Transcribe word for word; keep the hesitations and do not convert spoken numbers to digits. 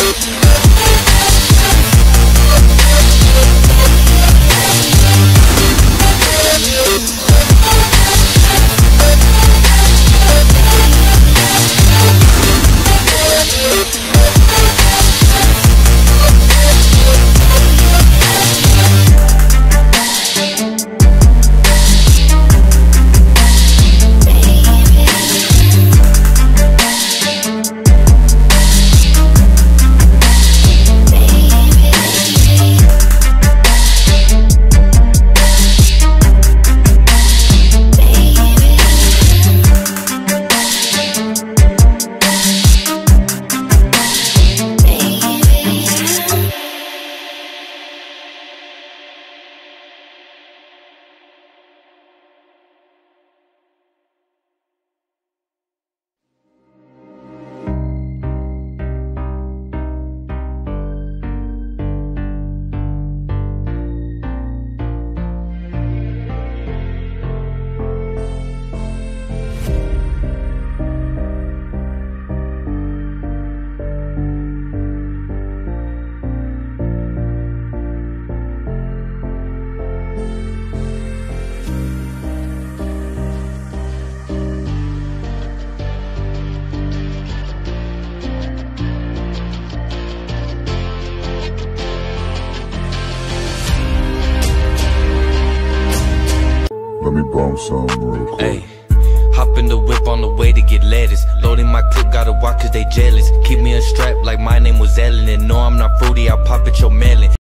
Let me bomb some real quick. Hey, hop in the whip on the way to get lettuce. Loading my clip, gotta walk cause they jealous. Keep me a strap like my name was Ellen. And no, I'm not fruity, I'll pop at your melon.